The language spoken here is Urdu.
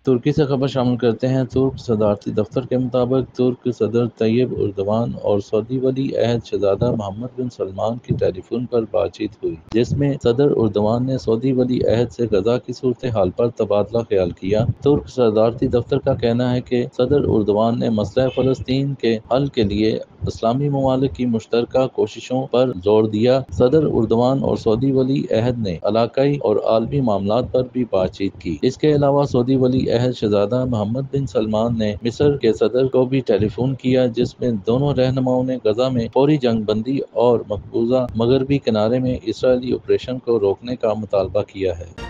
ترکی سے خبر شامل کرتے ہیں۔ ترک صدارتی دفتر کے مطابق ترک صدر طیب اردوان اور سعودی ولی عہد شہزادہ محمد بن سلمان کی ٹیلی فون پر بات چیت ہوئی، جس میں صدر اردوان نے سعودی ولی عہد سے غزہ کی صورتحال پر تبادلہ خیال کیا۔ ترک صدارتی دفتر کا کہنا ہے کہ صدر اردوان نے مسئلہ فلسطین کے حل کے لیے اسلامی ممالک کی مشترکہ کوششوں پر زور دیا۔ صدر اردوان اور سعودی ولی عہد نے علاقائی اور عالمی معاملات پر بھی بات چیت کی۔ اس کے علاوہ سعودی ولی عہد شہزادہ محمد بن سلمان نے مصر کے صدر کو بھی ٹیلی فون کیا، جس میں دونوں رہنماؤں نے غزہ میں فوری جنگ بندی اور مقبوضہ مغربی کنارے میں اسرائیلی آپریشن کو روکنے کا مطالبہ کیا ہے۔